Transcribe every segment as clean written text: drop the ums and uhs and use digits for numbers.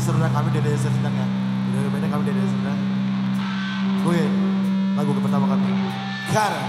saudara kami dari Serdang ya. Dari Medan kami dari Serdang. Oke, lagu pertama kami. Kara.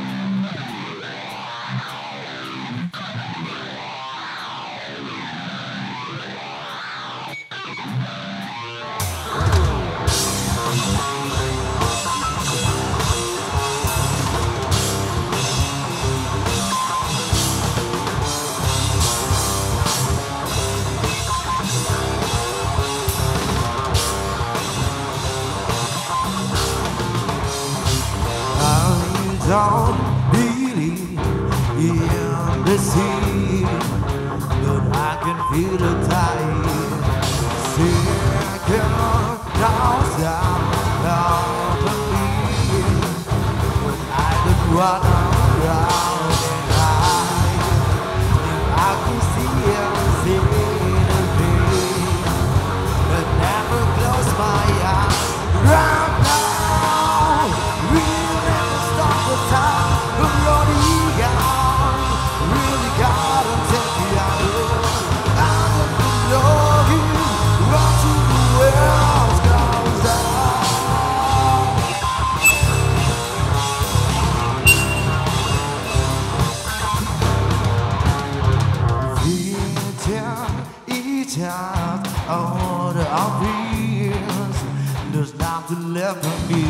Don't believe in the sea, but I can feel the tide. Sinking down of me, but I don't run around and hide. I can see the pain, but never close my eyes. Right now, we'll never stop the time. We're running out, really gotta take the hour. I don't know you, run to the world goes down. Each out all the obvious. There's nothing left for me.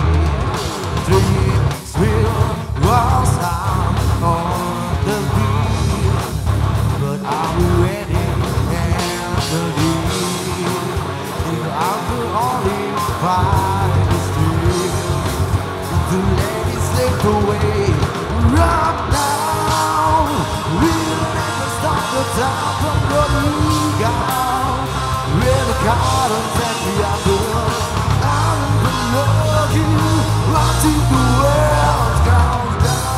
Dreams will rise out on the beat, but are we ready and believe? If I could only find the street to let it slip away. Right now, we'll never stop the time from running out. Really gotta take the other. I don't know you, watching the world goes down.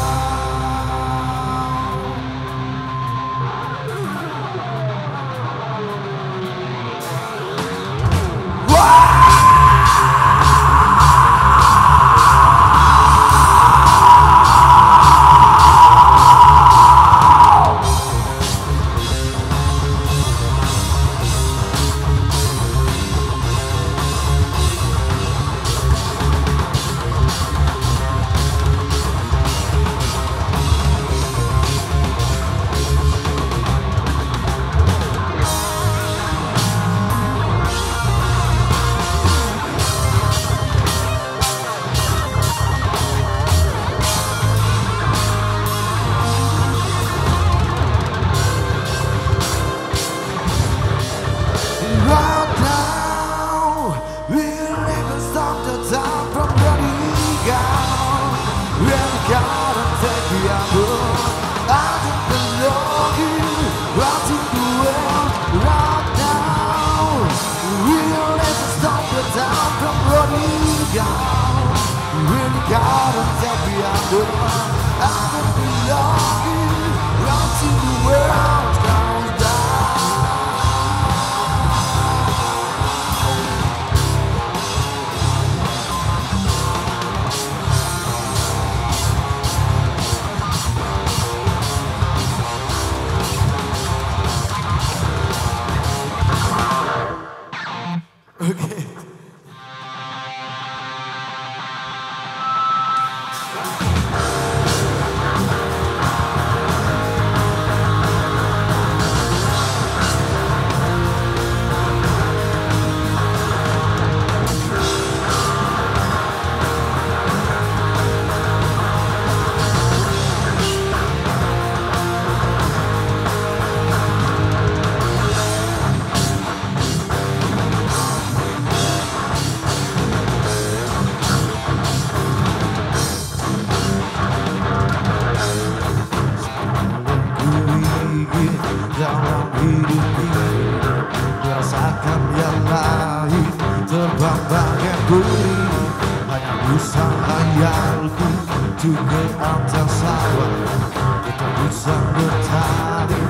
Rasakan yang lain terbang bagai burung, hanya bisa khayalku juga atas awan. Kita bisa bertari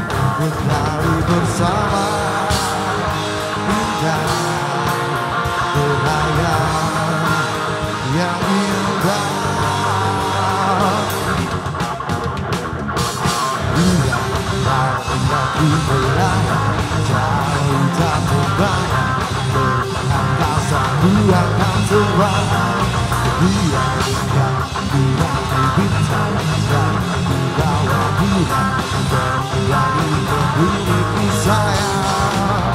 bersama, indah berlayar yang indah. Bila lagi berlayar jauh tak terbang, Aku akan terbang biar dengan diraih bintang dan dibawa bulan kembali ke bumiku sayang.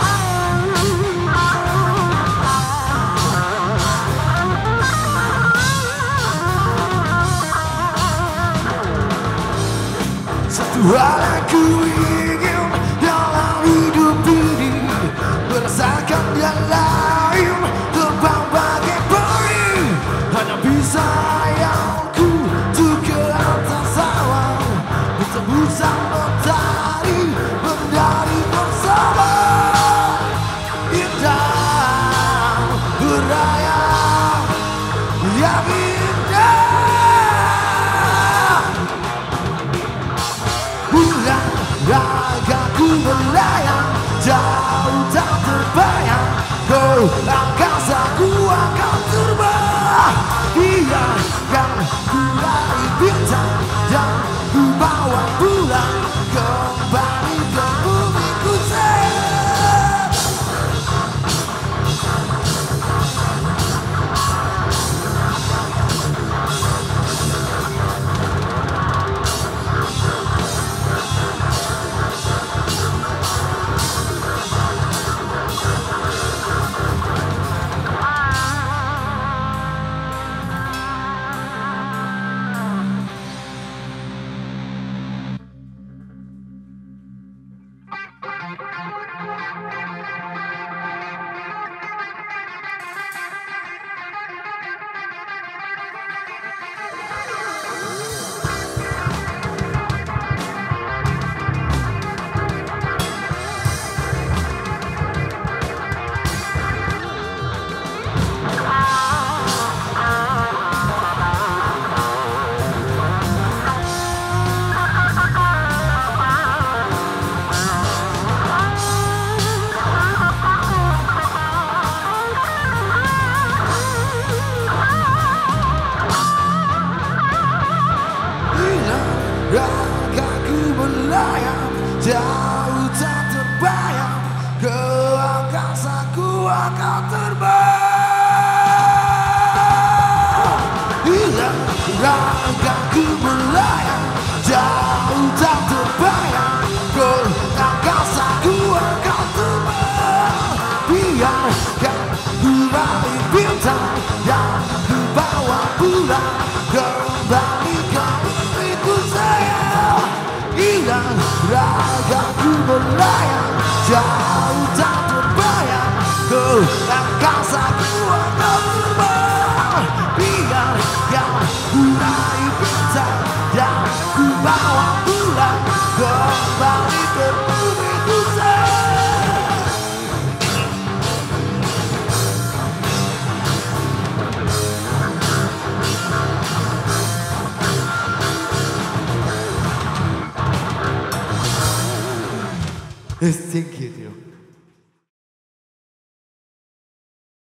Satu hal yang ku ingin dalam hidup ini, merasakan yang lain terbang bagai peri. Hanya bisa hayalku untuk ke atas awan, bertembus matahari, menari bersama. Indah berayap yang indah. Bulan ragaku melayang jauh tak terbayang, ke angkasaku akan terbang. Biarkan ku raih bintang dan ku bawa bulan kembali ke bumiku sayang. Ragaku melayang jauh tak terbayang, ke angkasaku akan terbang. Hilang ragaku melayang jauh tak terbayang, ke angkasaku akan terbang. Biarkan ku raih bintang dan ku bawa bulan kembali ke bumiku sayang. Hilang ragaku melayang jauh tak terbayang, ke angkasaku akan terbang. Biarkan ku raih bintang dan ku bawa bulan kembali ke bumiku sayang. Thank you.